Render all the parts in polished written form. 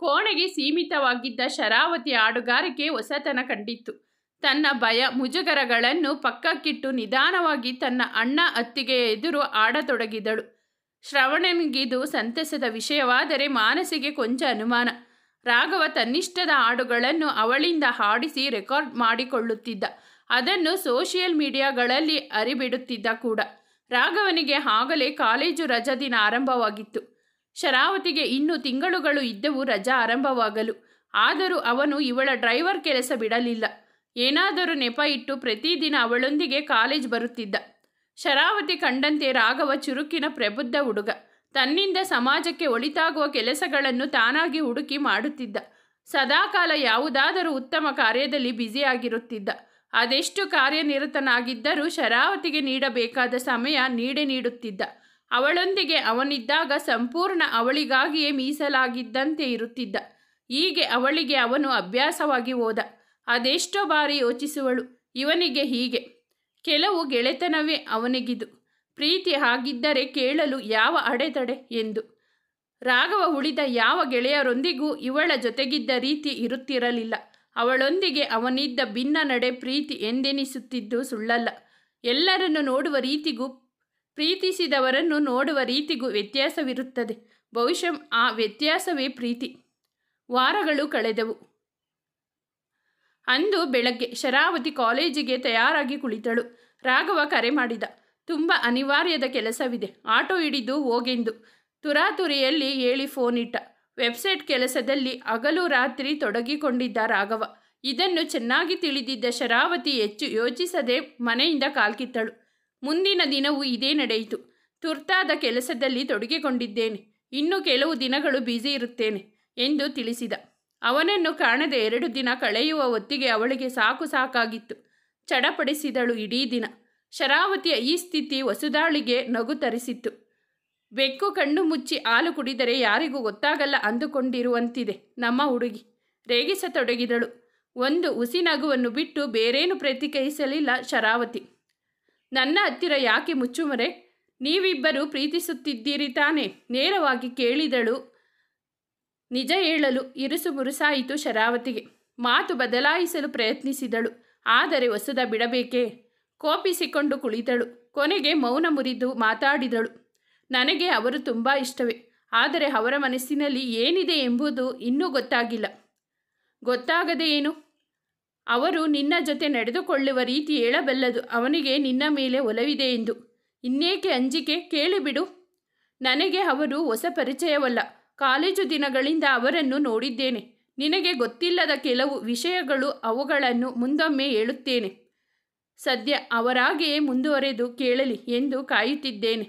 ಕೋಣೆಗೆ ಸೀಮಿತವಾಗಿದ್ದ ಶರಾವತಿ ಹಾಡುಗಾರಿಕೆ ಹೊಸತನ ಕಂಡಿತ್ತು. ತನ್ನ ಭಯ ಮುಜುಗರಗಳನ್ನು ಪಕ್ಕಕ್ಕಿಟ್ಟು ನಿಧಾನವಾಗಿ ತನ್ನ ಅಣ್ಣ ಅತ್ತಿಗೆಯ ಎದುರು ಆಡತೊಡಗಿದಳು. ಶ್ರವಣನಿಗಿದು ಸಂತಸದ ವಿಷಯವಾದರೆ ಮಾನಸಿಗೆ ಕೊಂಚ ಅನುಮಾನ. ರಾಘವ ತನ್ನಿಷ್ಟದ ಹಾಡುಗಳನ್ನು ಅವಳಿಂದ ಹಾಡಿಸಿ ರೆಕಾರ್ಡ್ ಮಾಡಿಕೊಳ್ಳುತ್ತಿದ್ದ. ಅದನ್ನು ಸೋಷಿಯಲ್ ಮೀಡಿಯಾಗಳಲ್ಲಿ ಹರಿಬಿಡುತ್ತಿದ್ದ ಕೂಡ. ರಾಘವನಿಗೆ ಆಗಲೇ ಕಾಲೇಜು ರಜಾ ದಿನ ಆರಂಭವಾಗಿತ್ತು. ಶರಾವತಿಗೆ ಇನ್ನು ತಿಂಗಳುಗಳು ಇದ್ದವು ರಜಾ ಆರಂಭವಾಗಲು. ಆದರೂ ಅವನು ಇವಳ ಡ್ರೈವರ್ ಕೆಲಸ ಬಿಡಲಿಲ್ಲ. ಏನಾದರೂ ನೆಪ ಇಟ್ಟು ಪ್ರತಿದಿನ ಅವಳೊಂದಿಗೆ ಕಾಲೇಜ್ ಬರುತ್ತಿದ್ದ. ಶರಾವತಿ ಕಂಡಂತೆ ರಾಘವ ಚುರುಕಿನ ಪ್ರಬುದ್ಧ ಹುಡುಗ. ತನ್ನಿಂದ ಸಮಾಜಕ್ಕೆ ಒಳಿತಾಗುವ ಕೆಲಸಗಳನ್ನು ತಾನಾಗಿ ಹುಡುಕಿ ಮಾಡುತ್ತಿದ್ದ. ಸದಾಕಾಲ ಯಾವುದಾದರೂ ಉತ್ತಮ ಕಾರ್ಯದಲ್ಲಿ ಬ್ಯುಸಿಯಾಗಿರುತ್ತಿದ್ದ. ಅದೆಷ್ಟು ಕಾರ್ಯನಿರತನಾಗಿದ್ದರೂ ಶರಾವತಿಗೆ ನೀಡಬೇಕಾದ ಸಮಯ ನೀಡುತ್ತಿದ್ದ. ಅವಳೊಂದಿಗೆ ಅವನಿದ್ದಾಗ ಸಂಪೂರ್ಣ ಅವಳಿಗಾಗಿಯೇ ಮೀಸಲಾಗಿದ್ದಂತೆ ಇರುತ್ತಿದ್ದ. ಹೀಗೆ ಅವಳಿಗೆ ಅವನು ಅಭ್ಯಾಸವಾಗಿ ಹೋದ. ಅದೆಷ್ಟೋ ಬಾರಿ ಯೋಚಿಸುವಳು, ಇವನಿಗೆ ಹೀಗೆ. ಕೆಲವು ಗೆಳೆತನವೇ ಅವನಿಗಿದು. ಪ್ರೀತಿ ಆಗಿದ್ದರೆ ಕೇಳಲು ಯಾವ ಅಡೆತಡೆ ಎಂದು. ರಾಘವ ಉಳಿದ ಯಾವ ಗೆಳೆಯರೊಂದಿಗೂ ಇವಳ ಜೊತೆಗಿದ್ದ ರೀತಿ ಇರುತ್ತಿರಲಿಲ್ಲ. ಅವಳೊಂದಿಗೆ ಅವನಿದ್ದ ಭಿನ್ನ ನಡೆ ಪ್ರೀತಿ ಎಂದೆನಿಸುತ್ತಿದ್ದು ಸುಳ್ಳಲ್ಲ. ಎಲ್ಲರನ್ನು ನೋಡುವ ರೀತಿಗೂ ಪ್ರೀತಿಸಿದವರನ್ನು ನೋಡುವ ರೀತಿಗೂ ವ್ಯತ್ಯಾಸವಿರುತ್ತದೆ. ಬಹುಶಃ ಆ ವ್ಯತ್ಯಾಸವೇ ಪ್ರೀತಿ. ವಾರಗಳು ಕಳೆದವು. ಅಂದು ಬೆಳಗ್ಗೆ ಶರಾವತಿ ಕಾಲೇಜಿಗೆ ತಯಾರಾಗಿ ಕುಳಿತಳು. ರಾಘವ ಕರೆ ಮಾಡಿದ. ತುಂಬ ಅನಿವಾರ್ಯದ ಕೆಲಸವಿದೆ, ಆಟೋ ಹಿಡಿದು ಹೋಗೆಂದು ತುರಾತುರಿಯಲ್ಲಿ ಹೇಳಿ ಫೋನ್ ಇಟ್ಟ. ವೆಬ್ಸೈಟ್ ಕೆಲಸದಲ್ಲಿ ಹಗಲು ರಾತ್ರಿ ತೊಡಗಿಕೊಂಡಿದ್ದ ರಾಘವ. ಇದನ್ನು ಚೆನ್ನಾಗಿ ತಿಳಿದಿದ್ದ ಶರಾವತಿ ಹೆಚ್ಚು ಯೋಚಿಸದೆ ಮನೆಯಿಂದ ಕಾಲ್ಕಿತ್ತಳು. ಮುಂದಿನ ದಿನವೂ ಇದೇ ನಡೆಯಿತು. ತುರ್ತಾದ ಕೆಲಸದಲ್ಲಿ ತೊಡಗಿಕೊಂಡಿದ್ದೇನೆ, ಇನ್ನು ಕೆಲವು ದಿನಗಳು ಬ್ಯುಸಿ ಇರುತ್ತೇನೆ ಎಂದು ತಿಳಿಸಿದ. ಅವನನ್ನು ಕಾಣದೆ 2 ದಿನ ಕಳೆಯುವ ಹೊತ್ತಿಗೆ ಅವಳಿಗೆ ಸಾಕಾಗಿತ್ತು. ಚಡಪಡಿಸಿದಳು ಇಡೀ ದಿನ. ಶರಾವತಿಯ ಈ ಸ್ಥಿತಿ ವಸುದಾಳಿಗೆ ನಗು ತರಿಸಿತ್ತು. ಬೆಕ್ಕು ಕಣ್ಣು ಮುಚ್ಚಿ ಹಾಲು ಕುಡಿದರೆ ಯಾರಿಗೂ ಗೊತ್ತಾಗಲ್ಲ ಅಂದುಕೊಂಡಿರುವಂತಿದೆ ನಮ್ಮ ಹುಡುಗಿ. ರೇಗಿಸತೊಡಗಿದಳು. ಒಂದು ಹುಸಿ ನಗುವನ್ನು ಬಿಟ್ಟು ಬೇರೇನು ಪ್ರತಿಕ್ರಿಯಿಸಲಿಲ್ಲ ಶರಾವತಿ. ನನ್ನ ಹತ್ತಿರ ಯಾಕೆ ಮುಚ್ಚುಮರೆ? ನೀವಿಬ್ಬರು ಪ್ರೀತಿಸುತ್ತಿದ್ದೀರಿ ತಾನೆ? ನೇರವಾಗಿ ಕೇಳಿದಳು. ನಿಜ ಹೇಳಲು ಇರುಸು ಮುರುಸಾಯಿತು ಶರಾವತಿಗೆ. ಮಾತು ಬದಲಾಯಿಸಲು ಪ್ರಯತ್ನಿಸಿದಳು. ಆದರೆ ವಸುದ ಬಿಡಬೇಕೇ? ಕೋಪಿಸಿಕೊಂಡು ಕುಳಿತಳು. ಕೊನೆಗೆ ಮೌನ ಮುರಿದು ಮಾತಾಡಿದಳು. ನನಗೆ ಅವರು ತುಂಬ ಇಷ್ಟವೇ. ಆದರೆ ಅವರ ಮನಸ್ಸಿನಲ್ಲಿ ಏನಿದೆ ಎಂಬುದು ಇನ್ನೂ ಗೊತ್ತಾಗಿಲ್ಲ. ಗೊತ್ತಾಗದೆ ಏನು? ಅವರು ನಿನ್ನ ಜೊತೆ ನಡೆದುಕೊಳ್ಳುವ ರೀತಿ ಹೇಳಬಲ್ಲದು ಅವನಿಗೆ ನಿನ್ನ ಮೇಲೆ ಒಲವಿದೆ ಎಂದು. ಇನ್ನೇಕೆ ಅಂಜಿಕೆ? ಕೇಳಿಬಿಡು. ನನಗೆ ಅವರು ಹೊಸ ಪರಿಚಯವಲ್ಲ. ಕಾಲೇಜು ದಿನಗಳಿಂದ ಅವರನ್ನು ನೋಡಿದ್ದೇನೆ. ನಿನಗೆ ಗೊತ್ತಿಲ್ಲದ ಕೆಲವು ವಿಷಯಗಳು, ಅವುಗಳನ್ನು ಮುಂದೊಮ್ಮೆ ಹೇಳುತ್ತೇನೆ. ಸದ್ಯ ಅವರಾಗೆಯೇ ಮುಂದುವರೆದು ಕೇಳಲಿ ಎಂದು ಕಾಯುತ್ತಿದ್ದೇನೆ.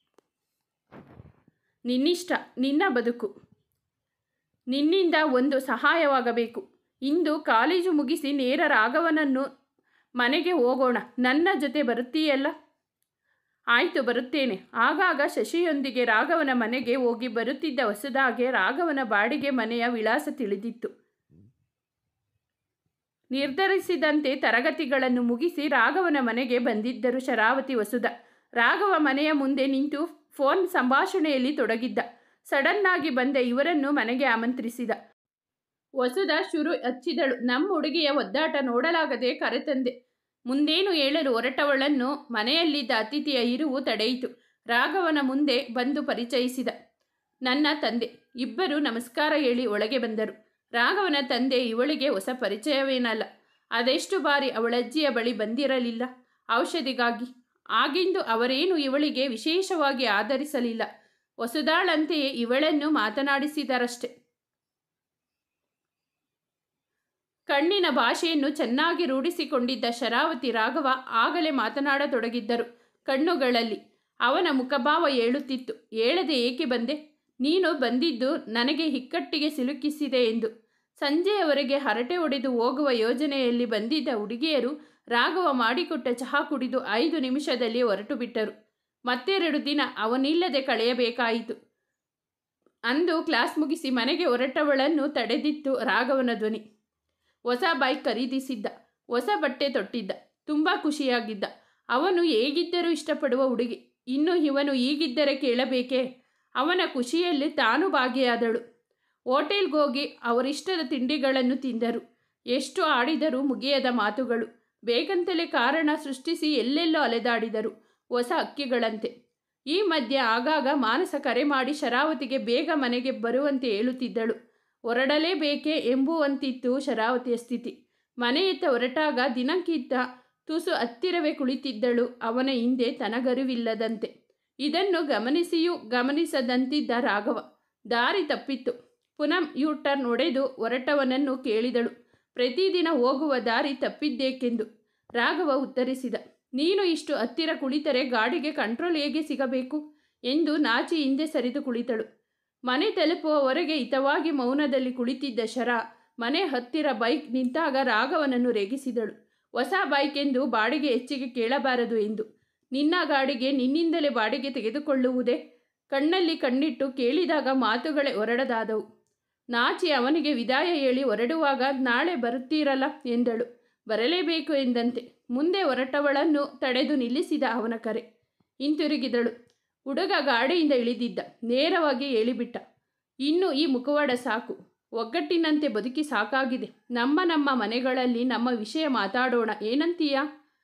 ನಿನ್ನಿಷ್ಟ, ನಿನ್ನ ಬದುಕು. ನಿನ್ನಿಂದ ಒಂದು ಸಹಾಯವಾಗಬೇಕು. ಇಂದು ಕಾಲೇಜು ಮುಗಿಸಿ ನೇರ ರಾಘವನನ್ನು ಮನೆಗೆ ಹೋಗೋಣ. ನನ್ನ ಜೊತೆ ಬರುತ್ತೀಯಲ್ಲ? ಆಯಿತು, ಬರುತ್ತೇನೆ. ಆಗಾಗ ಶಶಿಯೊಂದಿಗೆ ರಾಘವನ ಮನೆಗೆ ಹೋಗಿ ಬರುತ್ತಿದ್ದ ಹೊಸದಾಗೆ ರಾಘವನ ಬಾಡಿಗೆ ಮನೆಯ ವಿಳಾಸ ತಿಳಿದಿತ್ತು. ನಿರ್ಧರಿಸಿದಂತೆ ತರಗತಿಗಳನ್ನು ಮುಗಿಸಿ ರಾಘವನ ಮನೆಗೆ ಬಂದಿದ್ದರು ಶರಾವತಿ ವಸುದ. ರಾಘವ ಮನೆಯ ಮುಂದೆ ನಿಂತು ಫೋನ್ ಸಂಭಾಷಣೆಯಲ್ಲಿ ತೊಡಗಿದ್ದ. ಸಡನ್ನಾಗಿ ಬಂದ ಇವರನ್ನು ಮನೆಗೆ ಆಮಂತ್ರಿಸಿದ. ವಸುದ ಶುರು ಹಚ್ಚಿದಳು. ನಮ್ಮ ಹುಡುಗಿಯ ಒದ್ದಾಟ ನೋಡಲಾಗದೆ ಕರೆತಂದೆ. ಮುಂದೇನು ಹೇಳಲು ಹೊರಟವಳನ್ನು ಮನೆಯಲ್ಲಿದ್ದ ಅತಿಥಿಯ ಇರುವು ತಡೆಯಿತು. ರಾಘವನ ಮುಂದೆ ಬಂದು ಪರಿಚಯಿಸಿದ. ನನ್ನ ತಂದೆ. ಇಬ್ಬರು ನಮಸ್ಕಾರ ಹೇಳಿ ಒಳಗೆ ಬಂದರು. ರಾಘವನ ತಂದೆ ಇವಳಿಗೆ ಹೊಸ ಪರಿಚಯವೇನಲ್ಲ. ಅದೆಷ್ಟು ಬಾರಿ ಅವಳಜ್ಜಿಯ ಬಳಿ ಬಂದಿರಲಿಲ್ಲ ಔಷಧಿಗಾಗಿ. ಆಗಿಂದು ಅವರೇನು ಇವಳಿಗೆ ವಿಶೇಷವಾಗಿ ಆಧರಿಸಲಿಲ್ಲ. ವಸುದಾಳಂತೆಯೇ ಇವಳನ್ನು ಮಾತನಾಡಿಸಿದರಷ್ಟೆ. ಕಣ್ಣಿನ ಭಾಷೆಯನ್ನು ಚೆನ್ನಾಗಿ ರೂಢಿಸಿಕೊಂಡಿದ್ದ ಶರಾವತಿ ರಾಘವ ಆಗಲೇ ಮಾತನಾಡತೊಡಗಿದ್ದರು. ಕಣ್ಣುಗಳಲ್ಲಿ ಅವನ ಮುಖಭಾವ ಹೇಳುತ್ತಿತ್ತು. ಹೇಳದೆ ಏಕೆ ಬಂದೆ? ನೀನು ಬಂದಿದ್ದು ನನಗೆ ಇಕ್ಕಟ್ಟಿಗೆ ಸಿಲುಕಿಸಿದೆ ಎಂದು. ಸಂಜೆಯವರೆಗೆ ಹರಟೆ ಹೊಡೆದು ಹೋಗುವ ಯೋಜನೆಯಲ್ಲಿ ಬಂದಿದ್ದ ಹುಡುಗಿಯರು ರಾಘವ ಮಾಡಿಕೊಟ್ಟ ಚಹಾ ಕುಡಿದು 5 ನಿಮಿಷದಲ್ಲಿ ಹೊರಟು ಬಿಟ್ಟರು. ಮತ್ತೆರಡು ದಿನ ಅವನಿಲ್ಲದೆ ಕಳೆಯಬೇಕಾಯಿತು. ಅಂದು ಕ್ಲಾಸ್ ಮುಗಿಸಿ ಮನೆಗೆ ಹೊರಟವಳನ್ನು ತಡೆದಿತ್ತು ರಾಘವನ ಧ್ವನಿ. ಹೊಸ ಬೈಕ್ ಖರೀದಿಸಿದ್ದ. ಹೊಸ ಬಟ್ಟೆ ತೊಟ್ಟಿದ್ದ. ತುಂಬ ಖುಷಿಯಾಗಿದ್ದ. ಅವನು ಹೇಗಿದ್ದರೂ ಇಷ್ಟಪಡುವ ಹುಡುಗಿ. ಇನ್ನು ಇವನು ಹೀಗಿದ್ದರೆ ಕೇಳಬೇಕೇ? ಅವನ ಖುಷಿಯಲ್ಲಿ ತಾನು ಭಾಗಿಯಾದಳು. ಹೋಟೆಲ್ಗೋಗಿ ಅವರಿಷ್ಟದ ತಿಂಡಿಗಳನ್ನು ತಿಂದರು. ಎಷ್ಟು ಆಡಿದರೂ ಮುಗಿಯದ ಮಾತುಗಳು. ಬೇಕಂತಲೇ ಕಾರಣ ಸೃಷ್ಟಿಸಿ ಎಲ್ಲೆಲ್ಲೋ ಅಲೆದಾಡಿದರು, ಹೊಸ ಹಕ್ಕಿಗಳಂತೆ. ಈ ಮಧ್ಯೆ ಆಗಾಗ ಮಾನಸ ಕರೆ ಮಾಡಿ ಶರಾವತಿಗೆ ಬೇಗ ಮನೆಗೆ ಬರುವಂತೆ ಹೇಳುತ್ತಿದ್ದಳು. ಹೊರಡಲೇಬೇಕೇ ಎಂಬುವಂತಿತ್ತು ಶರಾವತಿಯ ಸ್ಥಿತಿ. ಮನೆಯತ್ತ ಹೊರಟಾಗ ದಿನಕ್ಕಿಂತ ತುಸು ಹತ್ತಿರವೇ ಕುಳಿತಿದ್ದಳು ಅವನ ಹಿಂದೆ ತನಗರಿವಿಲ್ಲದಂತೆ. ಇದನ್ನು ಗಮನಿಸಿಯೂ ಗಮನಿಸದಂತಿದ್ದ ರಾಘವ. ದಾರಿ ತಪ್ಪಿತ್ತು. ಪುನಃ ಯೂಟರ್ನ್ ಹೊಡೆದು ಹೊರಟವನನ್ನು ಕೇಳಿದಳು, ಪ್ರತಿದಿನ ಹೋಗುವ ದಾರಿ ತಪ್ಪಿದ್ದೇಕೆಂದು. ರಾಘವ ಉತ್ತರಿಸಿದ, ನೀನು ಇಷ್ಟು ಹತ್ತಿರ ಕುಳಿತರೆ ಗಾಡಿಗೆ ಕಂಟ್ರೋಲ್ ಹೇಗೆ ಸಿಗಬೇಕು ಎಂದು ನಾಚಿ ಹಿಂದೆ ಸರಿದು ಕುಳಿತಳು. ಮನೆ ತಲುಪುವವರೆಗೆ ಹಿತವಾಗಿ ಮೌನದಲ್ಲಿ ಕುಳಿತಿದ್ದ ಶರಾ ಮನೆ ಹತ್ತಿರ ಬೈಕ್ ನಿಂತಾಗ ರಾಘವನನ್ನು ರೇಗಿಸಿದಳು. ಹೊಸ ಬೈಕ್ ಎಂದು ಬಾಡಿಗೆ ಹೆಚ್ಚಿಗೆ ಕೇಳಬಾರದು ಎಂದು. ನಿನ್ನ ಗಾಡಿಗೆ ನಿನ್ನಿಂದಲೇ ಬಾಡಿಗೆ ತೆಗೆದುಕೊಳ್ಳುವುದೇ? ಕಣ್ಣಲ್ಲಿ ಕಣ್ಣಿಟ್ಟು ಕೇಳಿದಾಗ ಮಾತುಗಳೇ ಹೊರಡದಾದವು. ನಾಚಿ ಅವನಿಗೆ ವಿದಾಯ ಹೇಳಿ ಹೊರಡುವಾಗ, ನಾಳೆ ಬರುತ್ತೀರಲ್ಲ ಎಂದಳು. ಬರಲೇಬೇಕು ಎಂದಂತೆ ಮುಂದೆ ಹೊರಟವಳನ್ನು ತಡೆದು ನಿಲ್ಲಿಸಿದ ಅವನ ಕರೆ. ಹಿಂತಿರುಗಿದಳು. ಹುಡುಗ ಗಾಡಿಯಿಂದ ಇಳಿದಿದ್ದ. ನೇರವಾಗಿ ಹೇಳಿಬಿಟ್ಟ, ಇನ್ನು ಈ ಮುಖವಾಡ ಸಾಕು. ಒಗ್ಗಟ್ಟಿನಂತೆ ಬದುಕಿ ಸಾಕಾಗಿದೆ. ನಮ್ಮ ಮನೆಗಳಲ್ಲಿ ನಮ್ಮ ವಿಷಯ ಮಾತಾಡೋಣ, ಏನಂತೀಯ?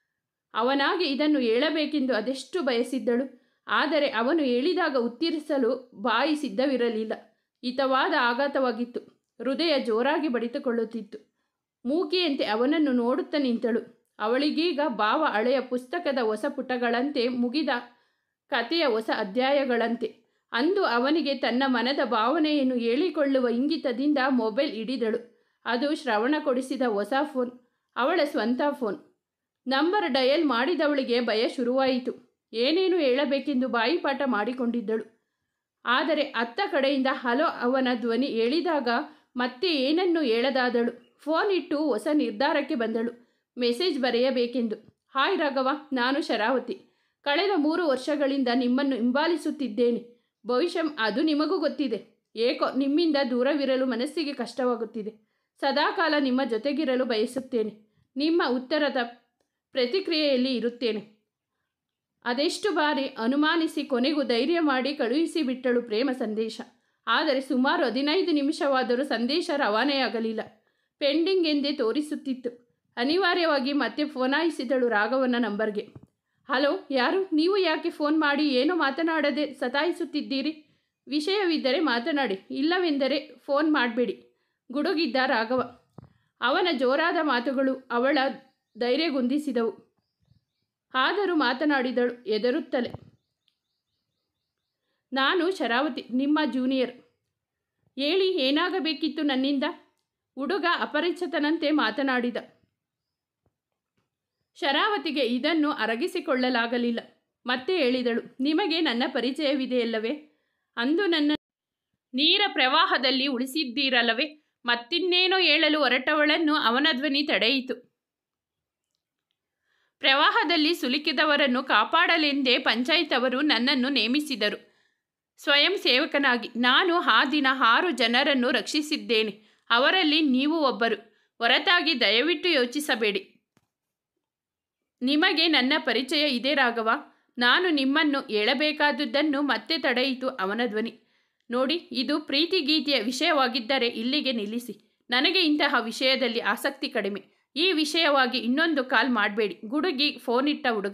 ಅವನಾಗಿ ಇದನ್ನು ಹೇಳಬೇಕೆಂದು ಅದೆಷ್ಟು ಬಯಸಿದ್ದಳು. ಆದರೆ ಅವನು ಹೇಳಿದಾಗ ಉತ್ತರಿಸಲು ಬಾಯಿ ಸಿದ್ಧವಿರಲಿಲ್ಲ. ಹಿತವಾದ ಆಘಾತವಾಗಿತ್ತು. ಹೃದಯ ಜೋರಾಗಿ ಬಡಿತುಕೊಳ್ಳುತ್ತಿತ್ತು. ಮೂಕಿಯಂತೆ ಅವನನ್ನು ನೋಡುತ್ತಾ ನಿಂತಳು. ಅವಳಿಗೀಗ ಭಾವ ಹಳೆಯ ಪುಸ್ತಕದ ಹೊಸ ಪುಟಗಳಂತೆ, ಮುಗಿದ ಕಥೆಯ ಹೊಸ ಅಧ್ಯಾಯಗಳಂತೆ. ಅಂದು ಅವನಿಗೆ ತನ್ನ ಮನದ ಭಾವನೆಯನ್ನು ಹೇಳಿಕೊಳ್ಳುವ ಇಂಗಿತದಿಂದ ಮೊಬೈಲ್ ಹಿಡಿದಳು. ಅದು ಶ್ರವಣ ಕೊಡಿಸಿದ ಹೊಸ ಫೋನ್, ಅವಳ ಸ್ವಂತ ಫೋನ್. ನಂಬರ್ ಡಯಲ್ ಮಾಡಿದವಳಿಗೆ ಭಯ ಶುರುವಾಯಿತು. ಏನೇನು ಹೇಳಬೇಕೆಂದು ಬಾಯಿಪಾಠ ಮಾಡಿಕೊಂಡಿದ್ದಳು. ಆದರೆ ಅತ್ತ ಕಡೆಯಿಂದ ಹಲೋ ಅವನ ಧ್ವನಿ ಹೇಳಿದಾಗ ಮತ್ತೆ ಏನನ್ನು ಹೇಳದಾದಳು. ಫೋನ್ ಇಟ್ಟು ಹೊಸ ನಿರ್ಧಾರಕ್ಕೆ ಬಂದಳು. ಮೆಸೇಜ್ ಬರೆಯಬೇಕೆಂದು. ಹಾಯ್ ರಾಘವ, ನಾನು ಶರಾವತಿ. ಕಳೆದ 3 ವರ್ಷಗಳಿಂದ ನಿಮ್ಮನ್ನು ಹಿಂಬಾಲಿಸುತ್ತಿದ್ದೇನೆ. ಬಹುಶಃ ಅದು ನಿಮಗೂ ಗೊತ್ತಿದೆ. ಏಕೋ ನಿಮ್ಮಿಂದ ದೂರವಿರಲು ಮನಸ್ಸಿಗೆ ಕಷ್ಟವಾಗುತ್ತಿದೆ. ಸದಾಕಾಲ ನಿಮ್ಮ ಜೊತೆಗಿರಲು ಬಯಸುತ್ತೇನೆ. ನಿಮ್ಮ ಉತ್ತರದ ಪ್ರತಿಕ್ರಿಯೆಯಲ್ಲಿ ಇರುತ್ತೇನೆ. ಅದೆಷ್ಟು ಬಾರಿ ಅನುಮಾನಿಸಿ ಕೊನೆಗೂ ಧೈರ್ಯ ಮಾಡಿ ಕಳುಹಿಸಿಬಿಟ್ಟಳು ಪ್ರೇಮ ಸಂದೇಶ. ಆದರೆ ಸುಮಾರು 15 ನಿಮಿಷವಾದರೂ ಸಂದೇಶ ರವಾನೆಯಾಗಲಿಲ್ಲ. ಪೆಂಡಿಂಗ್ ಎಂದೇ ತೋರಿಸುತ್ತಿತ್ತು. ಅನಿವಾರ್ಯವಾಗಿ ಮತ್ತೆ ಫೋನಾಯಿಸಿದಳು ರಾಘವನ ನಂಬರ್ಗೆ. ಹಲೋ, ಯಾರು? ನೀವು ಯಾಕೆ ಫೋನ್ ಮಾಡಿ ಏನೋ ಮಾತನಾಡದೆ ಸತಾಯಿಸುತ್ತಿದ್ದೀರಿ? ವಿಷಯವಿದ್ದರೆ ಮಾತನಾಡಿ, ಇಲ್ಲವೆಂದರೆ ಫೋನ್ ಮಾಡಬೇಡಿ, ಗುಡುಗಿದ್ದ ರಾಘವ. ಅವನ ಜೋರಾದ ಮಾತುಗಳು ಅವಳ ಧೈರ್ಯಗುಂದಿಸಿದವು. ಆದರೂ ಮಾತನಾಡಿದಳು ಹೆದರುತ್ತಲೇ. ನಾನು ಶರಾವತಿ, ನಿಮ್ಮ ಜೂನಿಯರ್. ಹೇಳಿ, ಏನಾಗಬೇಕಿತ್ತು ನನ್ನಿಂದ? ಹುಡುಗ ಅಪರಿಚಿತನಂತೆ ಮಾತನಾಡಿದ. ಶರಾವತಿಗೆ ಇದನ್ನು ಅರಗಿಸಿಕೊಳ್ಳಲಾಗಲಿಲ್ಲ. ಮತ್ತೆ ಹೇಳಿದಳು, ನಿಮಗೆ ನನ್ನ ಪರಿಚಯವಿದೆಯಲ್ಲವೇ? ಅಂದು ನನ್ನ ನೀರ ಪ್ರವಾಹದಲ್ಲಿ ಉಳಿಸಿದ್ದೀರಲ್ಲವೇ? ಮತ್ತಿನ್ನೇನೋ ಹೇಳಲು ಹೊರಟವಳನ್ನು ಅವನ ಧ್ವನಿ ತಡೆಯಿತು. ಪ್ರವಾಹದಲ್ಲಿ ಸಿಲುಕಿದವರನ್ನು ಕಾಪಾಡಲೆಂದೇ ಪಂಚಾಯತ್ ಅವರು ನನ್ನನ್ನು ನೇಮಿಸಿದರು ಸ್ವಯಂ ಸೇವಕನಾಗಿ. ನಾನು ಆ ದಿನ 6 ಜನರನ್ನು ರಕ್ಷಿಸಿದ್ದೇನೆ. ಅವರಲ್ಲಿ ನೀವು ಒಬ್ಬರು. ಹೊರತಾಗಿ ದಯವಿಟ್ಟು ಯೋಚಿಸಬೇಡಿ. ನಿಮಗೆ ನನ್ನ ಪರಿಚಯ ಇದೆ ರಾಘವ. ನಾನು ನಿಮ್ಮನ್ನು ಹೇಳಬೇಕಾದುದನ್ನು ಮತ್ತೆ ತಡೆಯಿತು ಅವನ ಧ್ವನಿ. ನೋಡಿ, ಇದು ಪ್ರೀತಿ ಗೀತೆಯ ವಿಷಯವಾಗಿದ್ದರೆ ಇಲ್ಲಿಗೆ ನಿಲ್ಲಿಸಿ. ನನಗೆ ಇಂತಹ ವಿಷಯದಲ್ಲಿ ಆಸಕ್ತಿ ಕಡಿಮೆ. ಈ ವಿಷಯವಾಗಿ ಇನ್ನೊಂದು ಕಾಲ್ ಮಾಡಬೇಡಿ. ಗುಡುಗಿ ಫೋನಿಟ್ಟ ಹುಡುಗ.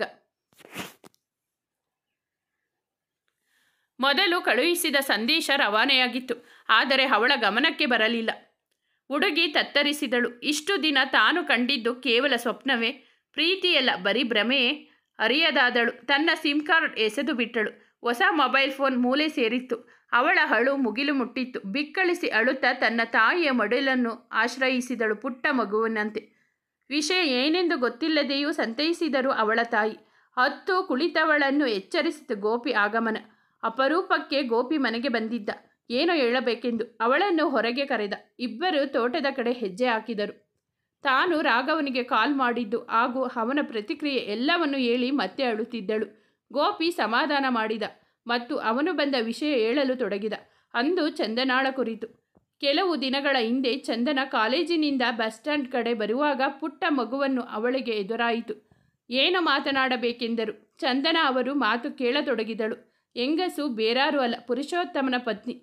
ಮೊದಲು ಕಳುಹಿಸಿದ ಸಂದೇಶ ರವಾನೆಯಾಗಿತ್ತು. ಆದರೆ ಅವಳ ಗಮನಕ್ಕೆ ಬರಲಿಲ್ಲ. ಹುಡುಗಿ ತತ್ತರಿಸಿದಳು. ಇಷ್ಟು ದಿನ ತಾನು ಕಂಡಿದ್ದು ಕೇವಲ ಸ್ವಪ್ನವೇ? ಪ್ರೀತಿಯಲ್ಲ, ಬರೀ ಭ್ರಮೆಯೇ? ಅರಿಯದಾದಳು. ತನ್ನ ಸಿಮ್ ಕಾರ್ಡ್ ಎಸೆದು ಬಿಟ್ಟಳು. ಹೊಸ ಮೊಬೈಲ್ ಫೋನ್ ಮೂಲೆ ಸೇರಿತ್ತು. ಅವಳ ಅಳು ಮುಗಿಲು ಮುಟ್ಟಿತ್ತು. ಬಿಕ್ಕಳಿಸಿ ಅಳುತ್ತಾ ತನ್ನ ತಾಯಿಯ ಮಡಿಲನ್ನು ಆಶ್ರಯಿಸಿದಳು ಪುಟ್ಟ ಮಗುವಿನಂತೆ. ವಿಷಯ ಏನೆಂದು ಗೊತ್ತಿಲ್ಲದೆಯೂ ಸಂತೈಸಿದರು ಅವಳ ತಾಯಿ. ಹತ್ತು ಕುಳಿತವಳನ್ನು ಎಚ್ಚರಿಸಿತು ಗೋಪಿ ಆಗಮನ. ಅಪರೂಪಕ್ಕೆ ಗೋಪಿ ಮನೆಗೆ ಬಂದಿದ್ದ. ಏನೋ ಹೇಳಬೇಕೆಂದು ಅವಳನ್ನು ಹೊರಗೆ ಕರೆದ. ಇಬ್ಬರು ತೋಟದ ಕಡೆ ಹೆಜ್ಜೆ ಹಾಕಿದರು. ತಾನು ರಾಘವನಿಗೆ ಕಾಲ್ ಮಾಡಿದ್ದು ಹಾಗೂ ಅವನ ಪ್ರತಿಕ್ರಿಯೆ ಎಲ್ಲವನ್ನು ಹೇಳಿ ಮತ್ತೆ ಅಳುತ್ತಿದ್ದಳು. ಗೋಪಿ ಸಮಾಧಾನ ಮಾಡಿದ ಮತ್ತು ಅವನು ಬಂದ ವಿಷಯ ಹೇಳಲು ತೊಡಗಿದ. ಅಂದು ಚಂದನಾಳ ಕುರಿತು. ಕೆಲವು ದಿನಗಳ ಹಿಂದೆ ಚಂದನ ಕಾಲೇಜಿನಿಂದ ಬಸ್ ಸ್ಟ್ಯಾಂಡ್ ಕಡೆ ಬರುವಾಗ ಪುಟ್ಟ ಮಗುವನ್ನು ಅವಳಿಗೆ ಎದುರಾಯಿತು. ಏನು ಮಾತನಾಡಬೇಕೆಂದರು. ಚಂದನ ಅವರು ಮಾತು ಕೇಳತೊಡಗಿದಳು. ಹೆಂಗಸು ಬೇರಾರು ಅಲ್ಲ, ಪುರುಷೋತ್ತಮನ ಪತ್ನಿ.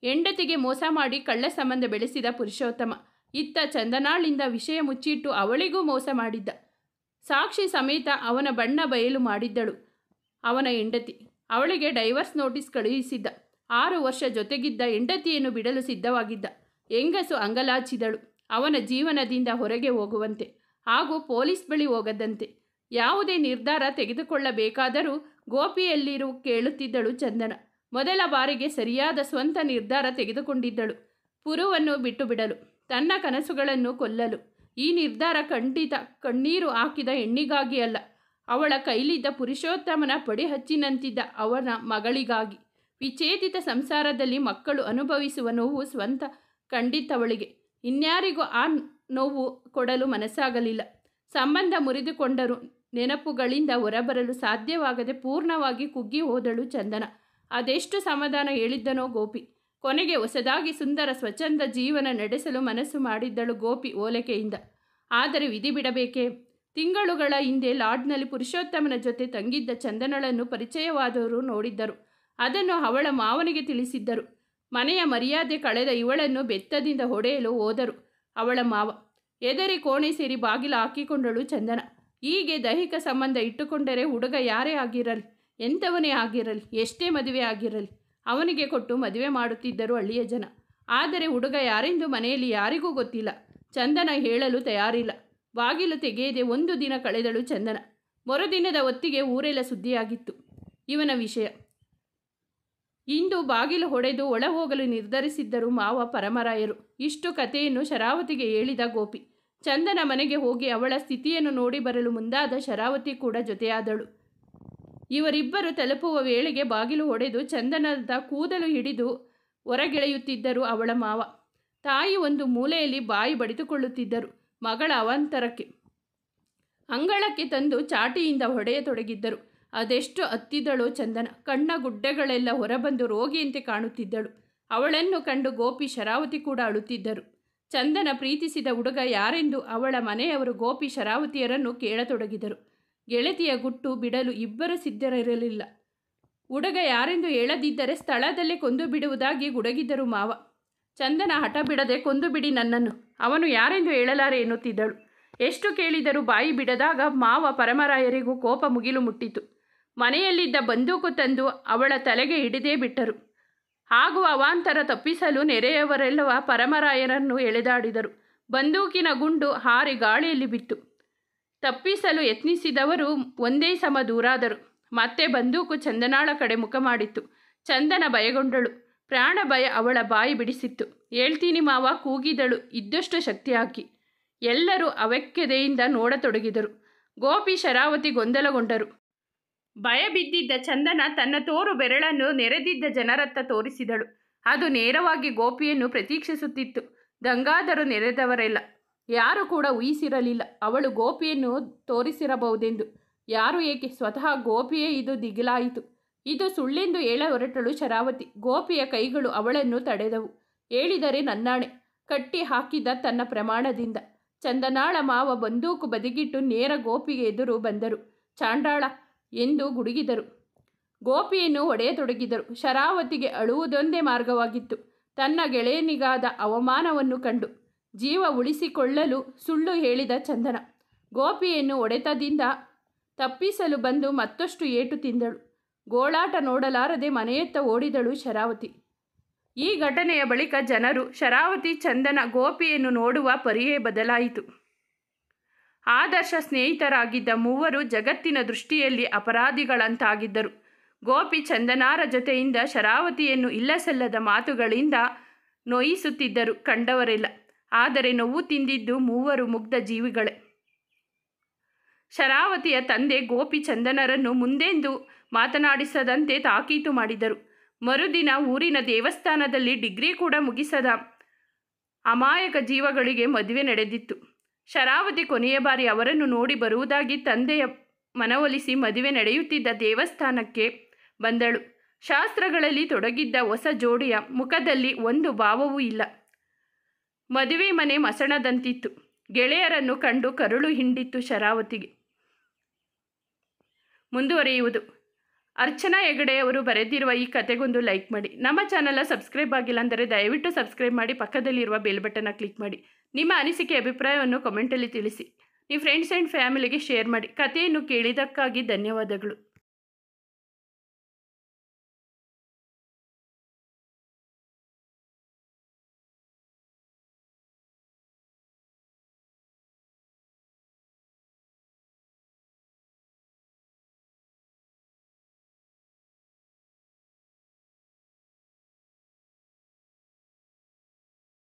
ಹೆಂಡತಿಗೆ ಮೋಸ ಮಾಡಿ ಕಳ್ಳ ಸಂಬಂಧ ಬೆಳೆಸಿದ ಪುರುಷೋತ್ತಮ. ಇತ್ತ ಚಂದನಾಳಿಂದ ವಿಷಯ ಮುಚ್ಚಿಟ್ಟು ಅವಳಿಗೂ ಮೋಸ ಮಾಡಿದ್ದ. ಸಾಕ್ಷಿ ಸಮೇತ ಅವನ ಬಣ್ಣ ಬಯಲು ಮಾಡಿದ್ದಳು ಅವನ ಹೆಂಡತಿ. ಅವಳಿಗೆ ಡೈವರ್ಸ್ ನೋಟಿಸ್ ಕಳುಹಿಸಿದ್ದ. 6 ವರ್ಷ ಜೊತೆಗಿದ್ದ ಹೆಂಡತಿಯನ್ನು ಬಿಡಲು ಸಿದ್ಧವಾಗಿದ್ದ. ಹೆಂಗಸು ಅಂಗಲಾಚಿದಳು ಅವನ ಜೀವನದಿಂದ ಹೊರಗೆ ಹೋಗುವಂತೆ, ಹಾಗೂ ಪೊಲೀಸ್ ಬಳಿ ಹೋಗದಂತೆ. ಯಾವುದೇ ನಿರ್ಧಾರ ತೆಗೆದುಕೊಳ್ಳಬೇಕಾದರೂ ಗೋಪಿಯಲ್ಲಿರು ಕೇಳುತ್ತಿದ್ದಳು ಚಂದನ. ಮೊದಲ ಬಾರಿಗೆ ಸರಿಯಾದ ಸ್ವಂತ ನಿರ್ಧಾರ ತೆಗೆದುಕೊಂಡಿದ್ದಳು. ಪುರುವನ್ನು ಬಿಟ್ಟು ಬಿಡಲು, ತನ್ನ ಕನಸುಗಳನ್ನು ಕೊಲ್ಲಲು. ಈ ನಿರ್ಧಾರ ಖಂಡಿತ ಕಣ್ಣೀರು ಹಾಕಿದ ಹೆಣ್ಣಿಗಾಗಿ ಅಲ್ಲ, ಅವಳ ಕೈಲಿದ್ದ ಪುರುಷೋತ್ತಮನ ಪಡಿಹಚ್ಚಿನಂತಿದ್ದ ಅವನ ಮಗಳಿಗಾಗಿ. ವಿಚ್ಛೇದಿತ ಸಂಸಾರದಲ್ಲಿ ಮಕ್ಕಳು ಅನುಭವಿಸುವ ನೋವು ಸ್ವಂತ ಕಂಡಿತ್ತವಳಿಗೆ. ಇನ್ಯಾರಿಗೂ ಆ ನೋವು ಕೊಡಲು ಮನಸ್ಸಾಗಲಿಲ್ಲ. ಸಂಬಂಧ ಮುರಿದುಕೊಂಡರೂ ನೆನಪುಗಳಿಂದ ಹೊರಬರಲು ಸಾಧ್ಯವಾಗದೆ ಪೂರ್ಣವಾಗಿ ಕುಗ್ಗಿ ಹೋದಳು ಚಂದನ. ಅದೆಷ್ಟು ಸಮಾಧಾನ ಹೇಳಿದ್ದನೋ ಗೋಪಿ. ಕೊನೆಗೆ ಹೊಸದಾಗಿ ಸುಂದರ ಸ್ವಚ್ಛಂದ ಜೀವನ ನಡೆಸಲು ಮನಸ್ಸು ಮಾಡಿದ್ದಳು ಗೋಪಿ ಹೋಲಿಕೆಯಿಂದ. ಆದರೆ ವಿಧಿ ಬಿಡಬೇಕೇ? ತಿಂಗಳುಗಳ ಹಿಂದೆ ಲಾಡ್ಜ್ನಲ್ಲಿ ಪುರುಷೋತ್ತಮನ ಜೊತೆ ತಂಗಿದ್ದ ಚಂದನಳನ್ನು ಪರಿಚಯವಾದವರು ನೋಡಿದ್ದರು. ಅದನ್ನು ಅವಳ ಮಾವನಿಗೆ ತಿಳಿಸಿದ್ದರು. ಮನೆಯ ಮರ್ಯಾದೆ ಕಳೆದ ಇವಳನ್ನು ಬೆತ್ತದಿಂದ ಹೊಡೆಯಲು ಹೋದರು ಅವಳ ಮಾವ. ಎದರಿ ಕೋಣೆ ಸೇರಿ ಬಾಗಿಲು ಹಾಕಿಕೊಂಡಳು ಚಂದನ. ಹೀಗೆ ದೈಹಿಕ ಸಂಬಂಧ ಇಟ್ಟುಕೊಂಡರೆ ಹುಡುಗ ಯಾರೇ ಆಗಿರಲಿ, ಎಂಥವನೇ ಆಗಿರಲಿ, ಎಷ್ಟೇ ಮದುವೆ ಆಗಿರಲಿ, ಅವನಿಗೆ ಕೊಟ್ಟು ಮದುವೆ ಮಾಡುತ್ತಿದ್ದರು ಹಳ್ಳಿಯ ಜನ. ಆದರೆ ಹುಡುಗ ಯಾರೆಂದು ಮನೆಯಲ್ಲಿ ಯಾರಿಗೂ ಗೊತ್ತಿಲ್ಲ. ಚಂದನ ಹೇಳಲು ತಯಾರಿಲ್ಲ. ಬಾಗಿಲು ತೆಗೆಯದೆ 1 ದಿನ ಕಳೆದಳು ಚಂದನ. ಮರುದಿನದ ಹೊತ್ತಿಗೆ ಊರೆಲ್ಲ ಸುದ್ದಿಯಾಗಿತ್ತು ಇವನ ವಿಷಯ. ಇಂದು ಬಾಗಿಲು ಹೊಡೆದು ಒಳ ಹೋಗಲು ನಿರ್ಧರಿಸಿದ್ದರು ಮಾವ ಪರಮರಾಯರು. ಇಷ್ಟು ಕಥೆಯನ್ನು ಶರಾವತಿಗೆ ಹೇಳಿದ ಗೋಪಿ. ಚಂದನ ಮನೆಗೆ ಹೋಗಿ ಅವಳ ಸ್ಥಿತಿಯನ್ನು ನೋಡಿ ಬರಲು ಮುಂದಾದ ಶರಾವತಿ ಕೂಡ ಜೊತೆಯಾದಳು. ಇವರಿಬ್ಬರು ತಲುಪುವ ವೇಳೆಗೆ ಬಾಗಿಲು ಹೊಡೆದು ಚಂದನದ ಕೂದಲು ಹಿಡಿದು ಹೊರಗೆಳೆಯುತ್ತಿದ್ದರು ಅವಳ ಮಾವ. ತಾಯಿ ಒಂದು ಮೂಲೆಯಲ್ಲಿ ಬಾಯಿ ಬಡಿದುಕೊಳ್ಳುತ್ತಿದ್ದರು ಮಗಳ ಅವಾಂತರಕ್ಕೆ. ಅಂಗಳಕ್ಕೆ ತಂದು ಚಾಟಿಯಿಂದ ಹೊಡೆಯತೊಡಗಿದ್ದರು. ಅದೆಷ್ಟು ಹತ್ತಿದಳೋ ಚಂದನ. ಕಣ್ಣ ಗುಡ್ಡೆಗಳೆಲ್ಲ ಹೊರಬಂದು ರೋಗಿಯಂತೆ ಕಾಣುತ್ತಿದ್ದಳು. ಅವಳನ್ನು ಕಂಡು ಗೋಪಿ ಶರಾವತಿ ಕೂಡ ಅಳುತ್ತಿದ್ದರು. ಚಂದನ ಪ್ರೀತಿಸಿದ ಹುಡುಗ ಯಾರೆಂದು ಅವಳ ಮನೆಯವರು ಗೋಪಿ ಶರಾವತಿಯರನ್ನು ಕೇಳತೊಡಗಿದರು. ಗೆಳತಿಯ ಗುಟ್ಟು ಬಿಡಲು ಇಬ್ಬರು ಸಿದ್ಧರಿರಲಿಲ್ಲ. ಹುಡುಗ ಯಾರೆಂದು ಹೇಳದಿದ್ದರೆ ಸ್ಥಳದಲ್ಲೇ ಕೊಂದು ಬಿಡುವುದಾಗಿ ಗುಡುಗಿದ್ದರು ಮಾವ. ಚಂದನ ಹಠ ಬಿಡದೆ ಕೊಂದು ಬಿಡಿ ನನ್ನನ್ನು, ಅವನು ಯಾರೆಂದು ಹೇಳಲಾರೆ ಎನ್ನುತ್ತಿದ್ದಳು. ಎಷ್ಟು ಕೇಳಿದರೂ ಬಾಯಿ ಬಿಡದಾಗ ಮಾವ ಪರಮರಾಯರಿಗೂ ಕೋಪ ಮುಗಿಲು ಮುಟ್ಟಿತು. ಮನೆಯಲ್ಲಿದ್ದ ಬಂದೂಕು ತಂದು ಅವಳ ತಲೆಗೆ ಹಿಡಿದೇ ಬಿಟ್ಟರು. ಹಾಗೂ ಅವಾಂತರ ತಪ್ಪಿಸಲು ನೆರೆಯವರೆಲ್ಲವ ಪರಮರಾಯರನ್ನು ಎಳೆದಾಡಿದರು. ಬಂದೂಕಿನ ಗುಂಡು ಹಾರಿ ಗಾಳಿಯಲ್ಲಿ ಬಿತ್ತು. ತಪ್ಪಿಸಲು ಯತ್ನಿಸಿದವರು ಒಂದೇ ಸಮ ದೂರಾದರು. ಮತ್ತೆ ಬಂದೂಕು ಚಂದನಾಳ ಕಡೆ ಮುಖ ಮಾಡಿತ್ತು. ಚಂದನ ಭಯಗೊಂಡಳು. ಪ್ರಾಣ ಭಯ ಅವಳ ಬಾಯಿ ಬಿಡಿಸಿತ್ತು. ಹೇಳ್ತೀನಿ ಮಾವ, ಕೂಗಿದಳು ಇದ್ದಷ್ಟು ಶಕ್ತಿ ಹಾಕಿ. ಎಲ್ಲರೂ ಅವ್ಯಕ್ಯತೆಯಿಂದ ನೋಡತೊಡಗಿದರು. ಗೋಪಿ ಶರಾವತಿ ಗೊಂದಲಗೊಂಡರು. ಭಯ ಬಿದ್ದಿದ್ದ ಚಂದನ ತನ್ನ ತೋರು ಬೆರಳನ್ನು ನೆರೆದಿದ್ದ ಜನರತ್ತ ತೋರಿಸಿದಳು. ಅದು ನೇರವಾಗಿ ಗೋಪಿಯನ್ನು ಪ್ರತೀಕ್ಷಿಸುತ್ತಿತ್ತು. ಗಂಗಾಧರು ನೆರೆದವರೆಲ್ಲ ಯಾರು ಕೂಡ ಊಹಿಸಿರಲಿಲ್ಲ ಅವಳು ಗೋಪಿಯನ್ನು ತೋರಿಸಿರಬಹುದೆಂದು. ಯಾರು ಏಕೆ, ಸ್ವತಃ ಗೋಪಿಯೇ ಇದು ದಿಗಿಲಾಯಿತು. ಇದು ಸುಳ್ಳೆಂದು ಹೇಳ ಹೊರಟಳು ಶರಾವತಿ. ಗೋಪಿಯ ಕೈಗಳು ಅವಳನ್ನು ತಡೆದವು. ಹೇಳಿದರೆ ನನ್ನಾಣೆ, ಕಟ್ಟಿ ಹಾಕಿದ ತನ್ನ ಪ್ರಮಾಣದಿಂದ. ಚಂದನಾಳ ಮಾವ ಬಂದೂಕು ಬದಿಗಿಟ್ಟು ನೇರ ಗೋಪಿಗೆ ಎದುರು ಬಂದರು. ಚಾಂಡಾಳ ಎಂದು ಗುಡುಗಿದರು. ಗೋಪಿಯನ್ನು ಹೊಡೆಯತೊಡಗಿದರು. ಶರಾವತಿಗೆ ಅಳುವುದೊಂದೇ ಮಾರ್ಗವಾಗಿತ್ತು. ತನ್ನ ಗೆಳೆಯನಿಗಾದ ಅವಮಾನವನ್ನು ಕಂಡು ಜೀವ ಉಳಿಸಿಕೊಳ್ಳಲು ಸುಳ್ಳು ಹೇಳಿದ ಚಂದನ ಗೋಪಿಯನ್ನು ಹೊಡೆತದಿಂದ ತಪ್ಪಿಸಲು ಬಂದು ಮತ್ತಷ್ಟು ಏಟು ತಿಂದಳು. ಗೋಳಾಟ ನೋಡಲಾರದೆ ಮನೆಯತ್ತ ಓಡಿದಳು ಶರಾವತಿ. ಈ ಘಟನೆಯ ಬಳಿಕ ಜನರು ಶರಾವತಿ, ಚಂದನ, ಗೋಪಿಯನ್ನು ನೋಡುವ ಪರಿಯೇ ಬದಲಾಯಿತು. ಆದರ್ಶ ಸ್ನೇಹಿತರಾಗಿದ್ದ ಮೂವರು ಜಗತ್ತಿನ ದೃಷ್ಟಿಯಲ್ಲಿ ಅಪರಾಧಿಗಳಂತಾಗಿದ್ದರು. ಗೋಪಿ ಚಂದನಾರ ಜೊತೆಯಿಂದ ಶರಾವತಿಯನ್ನು ಇಲ್ಲಸಲ್ಲದ ಮಾತುಗಳಿಂದ ನೋಯಿಸುತ್ತಿದ್ದರು ಕಂಡವರೆಲ್ಲ. ಆದರೆ ನೋವು ತಿಂದಿದ್ದು ಮೂವರು ಮುಗ್ಧ ಜೀವಿಗಳೇ. ಶರಾವತಿಯ ತಂದೆ ಗೋಪಿ ಚಂದನರನ್ನು ಮುಂದೆಂದು ಮಾತನಾಡಿಸದಂತೆ ತಾಕೀತು ಮಾಡಿದರು. ಮರುದಿನ ಊರಿನ ದೇವಸ್ಥಾನದಲ್ಲಿ ಡಿಗ್ರಿ ಕೂಡ ಮುಗಿಸದ ಅಮಾಯಕ ಜೀವಗಳಿಗೆ ಮದುವೆ ನಡೆದಿತ್ತು. ಶರಾವತಿ ಕೊನೆಯ ಬಾರಿ ಅವರನ್ನು ನೋಡಿ ಬರುವುದಾಗಿ ತಂದೆಯ ಮನವೊಲಿಸಿ ಮದುವೆ ನಡೆಯುತ್ತಿದ್ದ ದೇವಸ್ಥಾನಕ್ಕೆ ಬಂದಳು. ಶಾಸ್ತ್ರಗಳಲ್ಲಿ ತೊಡಗಿದ್ದ ಹೊಸ ಜೋಡಿಯ ಮುಖದಲ್ಲಿ ಒಂದು ಭಾವವೂ ಇಲ್ಲ. ಮದುವೆ ಮನೆ ಮಸಣದಂತಿತ್ತು. ಗೆಳೆಯರನ್ನು ಕಂಡು ಕರುಳು ಹಿಂಡಿತ್ತು ಶರಾವತಿಗೆ. ಮುಂದುವರಿಯುವುದು. ಅರ್ಚನಾ ಹೆಗಡೆ ಅವರು ಬರೆದಿರುವ ಈ ಕತೆಗೊಂದು ಲೈಕ್ ಮಾಡಿ. ನಮ್ಮ ಚಾನಲ್ನ ಸಬ್ಸ್ಕ್ರೈಬ್ ಆಗಿಲ್ಲ ಅಂದರೆ ದಯವಿಟ್ಟು ಸಬ್ಸ್ಕ್ರೈಬ್ ಮಾಡಿ, ಪಕ್ಕದಲ್ಲಿರುವ ಬೆಲ್ ಬಟನ್ನ ಕ್ಲಿಕ್ ಮಾಡಿ. ನಿಮ್ಮ ಅನಿಸಿಕೆ ಅಭಿಪ್ರಾಯವನ್ನು ಕಮೆಂಟಲ್ಲಿ ತಿಳಿಸಿ. ನಿಮ್ಮ ಫ್ರೆಂಡ್ಸ್ ಆ್ಯಂಡ್ ಫ್ಯಾಮಿಲಿಗೆ ಶೇರ್ ಮಾಡಿ. ಕಥೆಯನ್ನು ಕೇಳಿದ್ದಕ್ಕಾಗಿ ಧನ್ಯವಾದಗಳು.